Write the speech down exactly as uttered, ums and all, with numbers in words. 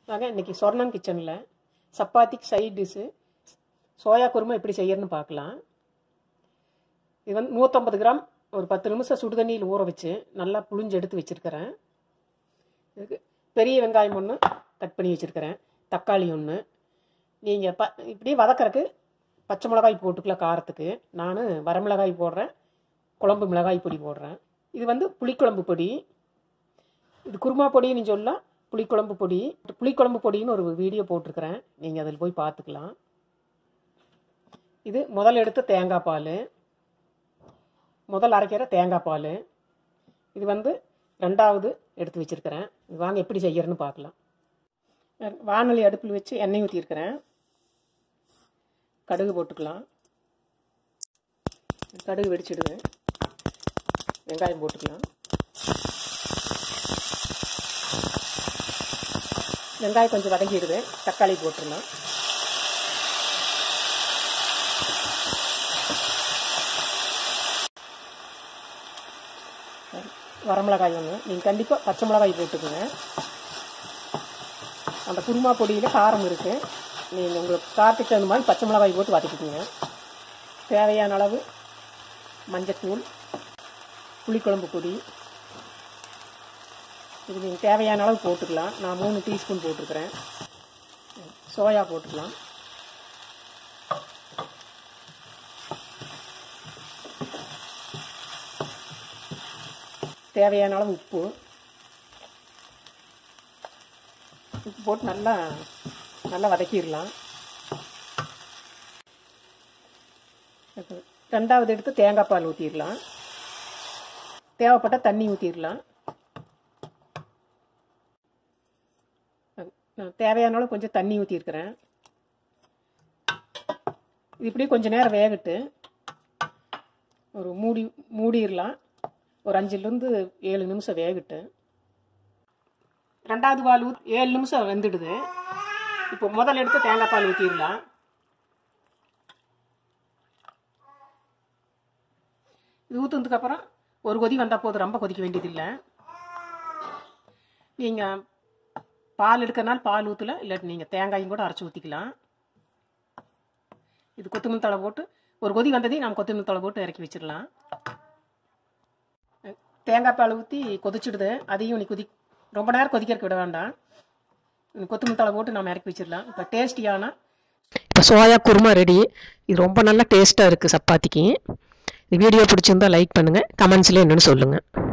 வாங்க இன்னைக்கு சொர்ணம் கிச்சனில் சப்பாத்திக்கு சைட் டிஷ்ஷு சோயா குருமா எப்படி செய்யறதுன்னு பார்க்கலாம். இது வந்து நூற்றம்பது கிராம் ஒரு பத்து நிமிஷம் சுடு தண்ணியில் ஊற வச்சு நல்லா புளிஞ்சு எடுத்து வச்சுருக்கிறேன். இதுக்கு பெரிய வெங்காயம் ஒன்று கட் பண்ணி வச்சுருக்கிறேன், தக்காளி ஒன்று. நீங்கள் ப இப்படி வதக்கறதுக்கு பச்சை மிளகாய் போட்டுக்கலாம் காரத்துக்கு. நான் வரமிளகாய் போடுறேன், குழம்பு மிளகாய் பொடி போடுறேன். இது வந்து புளிக்குழம்பு பொடி. இது குருமா பொடின்னு சொல்லலாம், புளிக்குழம்பு பொடி. புளிக்குழம்பு பொடின்னு ஒரு வீடியோ போட்டிருக்கிறேன், நீங்கள் அதில் போய் பார்த்துக்கலாம். இது முதல் எடுத்த தேங்காய் பால், முதல் அரைக்கிற தேங்காய் பால். இது வந்து ரெண்டாவது எடுத்து வச்சுருக்கிறேன். இது வாங்க எப்படி செய்யறதுன்னு பார்க்கலாம். வானொலி அடுப்பில் வச்சு எண்ணெய் ஊற்றிருக்கிறேன். கடுகு போட்டுக்கலாம். கடுகு வெடிச்சிடுவேன். வெங்காயம் போட்டுக்கலாம். வெங்காயம் கொஞ்சம் வதங்கிடுது, தக்காளி போட்டுடலாம். வரமிளகாய் ஒன்று. நீங்கள் கண்டிப்பாக பச்சை மிளகாய் போட்டுக்குங்க. அந்த குருமா பொடியில் காரம் இருக்குது, நீங்கள் உங்களுக்கு காரத்துக்கு தகுந்த மாதிரி பச்சை மிளகாய் போட்டு வதக்கிக்குங்க. தேவையான அளவு மஞ்சத்தூள், புளிக்குழம்பு பொடி. இது நீங்கள் தேவையான அளவு போட்டுக்கலாம். நான் மூணு டீஸ்பூன் போட்டிருக்கிறேன். சோயா போட்டுக்கலாம். தேவையான அளவு உப்பு உப்பு போட்டு நல்லா நல்லா வதக்கிடலாம். ரெண்டாவது எடுத்து தேங்காய் பால் ஊற்றிடலாம். தேவைப்பட்ட தண்ணி ஊற்றிடலாம். தேவையான அளவு கொஞ்சம் தண்ணி ஊற்றிருக்கிறேன். இது இப்படி கொஞ்சம் நேரம் வேகட்டு ஒரு மூடி மூடிடலாம். ஒரு அஞ்சுலேருந்து ஏழு நிமிஷம் வேகட்டு. ரெண்டாவது பால் ஊத் ஏழு நிமிஷம் வெந்துடுது. இப்போ முதல் எடுத்து தேங்காய் பால் ஊற்றிடலாம். இது ஊற்றுனதுக்கப்புறம் ஒரு கொதி வந்தால் போதும், ரொம்ப கொதிக்க வேண்டியதில்லை. நீங்கள் பால் எடுக்கிறனால பால் ஊற்றல, இல்லாட்டி நீங்கள் தேங்காயும் கூட அரைச்சி ஊற்றிக்கலாம். இது கொத்தமல்லி தழை போட்டு ஒரு கொதி வந்ததையும் நாம் கொத்தமல்லி தழை போட்டு இறக்கி வச்சிடலாம். தேங்காய் பால் ஊற்றி கொதிச்சுடுது, அதையும் நீ கொதி ரொம்ப நேரம் கொதிக்கிறதுக்கு விட வேண்டாம். கொத்தமல்லி தழை போட்டு நம்ம இறக்கி வச்சிடலாம். இப்போ டேஸ்டியான இப்போ சோயா குருமா ரெடி. இது ரொம்ப நல்லா டேஸ்ட்டாக இருக்குது சப்பாத்திக்கு. இந்த வீடியோ பிடிச்சிருந்தா லைக் பண்ணுங்கள், கமெண்ட்ஸ்லேயே என்னென்னு சொல்லுங்கள்.